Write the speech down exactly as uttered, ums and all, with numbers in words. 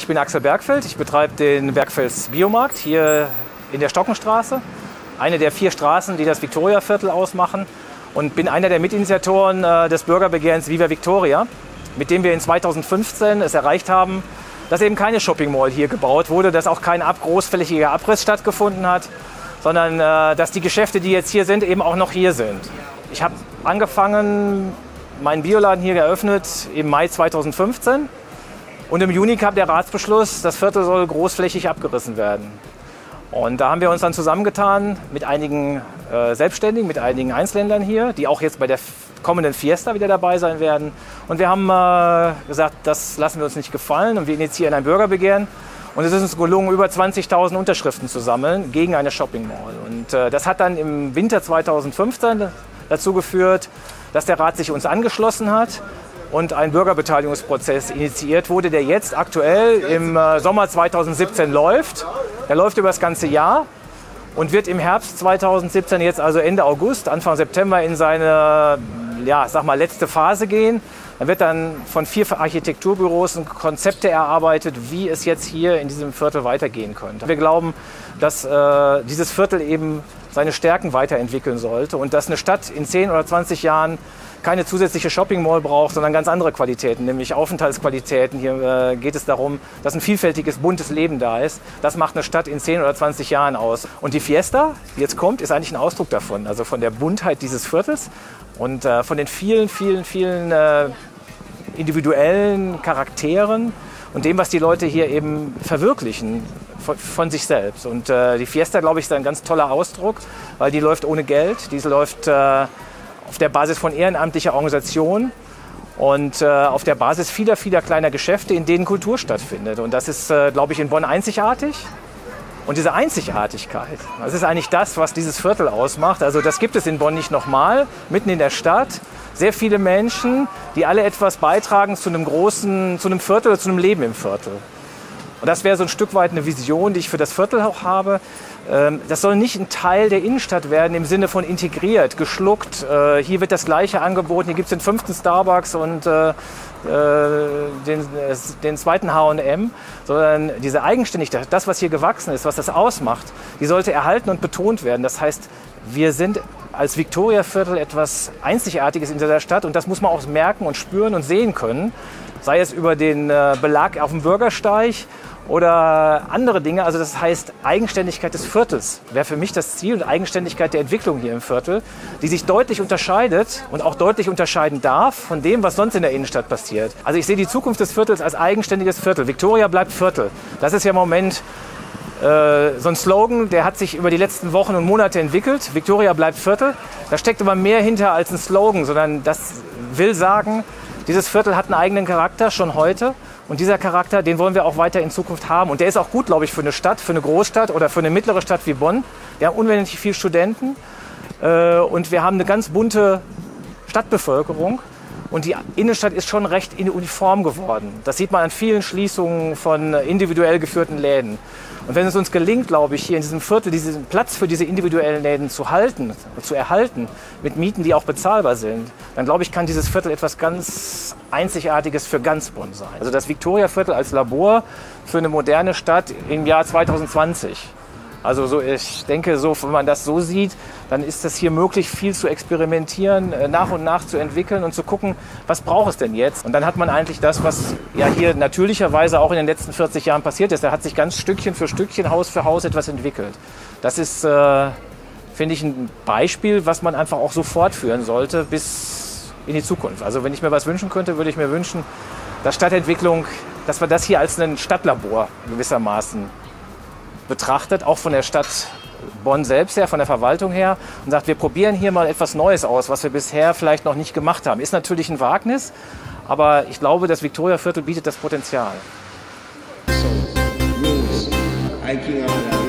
Ich bin Axel Bergfeld, ich betreibe den Bergfelds Biomarkt hier in der Stockenstraße. Eine der vier Straßen, die das Viktoriaviertel ausmachen. Und bin einer der Mitinitiatoren äh, des Bürgerbegehrens Viva Victoria, mit dem wir in zweitausendfünfzehn es erreicht haben, dass eben keine Shopping Mall hier gebaut wurde, dass auch kein ab großflächiger Abriss stattgefunden hat, sondern äh, dass die Geschäfte, die jetzt hier sind, eben auch noch hier sind. Ich habe angefangen, meinen Bioladen hier geöffnet im Mai zweitausendfünfzehn. Und im Juni kam der Ratsbeschluss, das Viertel soll großflächig abgerissen werden. Und da haben wir uns dann zusammengetan mit einigen äh, Selbstständigen, mit einigen Einzelhändlern hier, die auch jetzt bei der kommenden Fiesta wieder dabei sein werden. Und wir haben äh, gesagt, das lassen wir uns nicht gefallen und wir initiieren ein Bürgerbegehren. Und es ist uns gelungen, über zwanzigtausend Unterschriften zu sammeln gegen eine Shopping Mall. Und äh, das hat dann im Winter zweitausendfünfzehn dazu geführt, dass der Rat sich uns angeschlossen hat und ein Bürgerbeteiligungsprozess initiiert wurde, der jetzt aktuell im Sommer zweitausendsiebzehn läuft. Der läuft über das ganze Jahr und wird im Herbst zweitausendsiebzehn, jetzt also Ende August, Anfang September, in seine ja, sag mal, letzte Phase gehen. Da wird dann von vier Architekturbüros Konzepte erarbeitet, wie es jetzt hier in diesem Viertel weitergehen könnte. Wir glauben, dass äh, dieses Viertel eben seine Stärken weiterentwickeln sollte und dass eine Stadt in zehn oder zwanzig Jahren keine zusätzliche Shopping Mall braucht, sondern ganz andere Qualitäten, nämlich Aufenthaltsqualitäten. Hier äh, geht es darum, dass ein vielfältiges, buntes Leben da ist. Das macht eine Stadt in zehn oder zwanzig Jahren aus. Und die Fiesta, die jetzt kommt, ist eigentlich ein Ausdruck davon, also von der Buntheit dieses Viertels und äh, von den vielen, vielen, vielen äh, individuellen Charakteren und dem, was die Leute hier eben verwirklichen von, von sich selbst. Und äh, die Fiesta, glaube ich, ist ein ganz toller Ausdruck, weil die läuft ohne Geld, die läuft äh, auf der Basis von ehrenamtlicher Organisation und äh, auf der Basis vieler, vieler kleiner Geschäfte, in denen Kultur stattfindet. Und das ist, äh, glaube ich, in Bonn einzigartig. Und diese Einzigartigkeit, das ist eigentlich das, was dieses Viertel ausmacht. Also das gibt es in Bonn nicht nochmal, mitten in der Stadt. Sehr viele Menschen, die alle etwas beitragen zu einem großen, zu einem Viertel, zu einem Leben im Viertel. Und das wäre so ein Stück weit eine Vision, die ich für das Viertel auch habe. Das soll nicht ein Teil der Innenstadt werden im Sinne von integriert, geschluckt. Hier wird das Gleiche angeboten, hier gibt es den fünften Starbucks und äh, den, den zweiten H und M. Sondern diese Eigenständigkeit, das, was hier gewachsen ist, was das ausmacht, die sollte erhalten und betont werden. Das heißt, wir sind als Viktoriaviertel etwas Einzigartiges in dieser Stadt und das muss man auch merken und spüren und sehen können. Sei es über den Belag auf dem Bürgersteig oder andere Dinge. Also das heißt, Eigenständigkeit des Viertels wäre für mich das Ziel und Eigenständigkeit der Entwicklung hier im Viertel, die sich deutlich unterscheidet und auch deutlich unterscheiden darf von dem, was sonst in der Innenstadt passiert. Also ich sehe die Zukunft des Viertels als eigenständiges Viertel. Victoria bleibt Viertel. Das ist ja im Moment äh, so ein Slogan, der hat sich über die letzten Wochen und Monate entwickelt. Victoria bleibt Viertel. Da steckt aber mehr hinter als ein Slogan, sondern das will sagen, dieses Viertel hat einen eigenen Charakter, schon heute. Und dieser Charakter, den wollen wir auch weiter in Zukunft haben. Und der ist auch gut, glaube ich, für eine Stadt, für eine Großstadt oder für eine mittlere Stadt wie Bonn. Wir haben unendlich viele Studenten äh, und wir haben eine ganz bunte Stadtbevölkerung. Und die Innenstadt ist schon recht uniform geworden. Das sieht man an vielen Schließungen von individuell geführten Läden. Und wenn es uns gelingt, glaube ich, hier in diesem Viertel diesen Platz für diese individuellen Läden zu halten, zu erhalten, mit Mieten, die auch bezahlbar sind, dann glaube ich, kann dieses Viertel etwas ganz Einzigartiges für ganz Bonn sein. Also das Viktoriaviertel als Labor für eine moderne Stadt im Jahr zweitausendzwanzig. Also so, ich denke, so, wenn man das so sieht, dann ist es hier möglich, viel zu experimentieren, nach und nach zu entwickeln und zu gucken, was braucht es denn jetzt? Und dann hat man eigentlich das, was ja hier natürlicherweise auch in den letzten vierzig Jahren passiert ist. Da hat sich ganz Stückchen für Stückchen, Haus für Haus etwas entwickelt. Das ist, äh, finde ich, ein Beispiel, was man einfach auch so fortführen sollte bis in die Zukunft. Also wenn ich mir was wünschen könnte, würde ich mir wünschen, dass Stadtentwicklung, dass wir das hier als ein Stadtlabor gewissermaßen betrachtet, auch von der Stadt Bonn selbst her, von der Verwaltung her und sagt, wir probieren hier mal etwas Neues aus, was wir bisher vielleicht noch nicht gemacht haben. Ist natürlich ein Wagnis, aber ich glaube, das Viktoriaviertel bietet das Potenzial. So, rules, hiking out.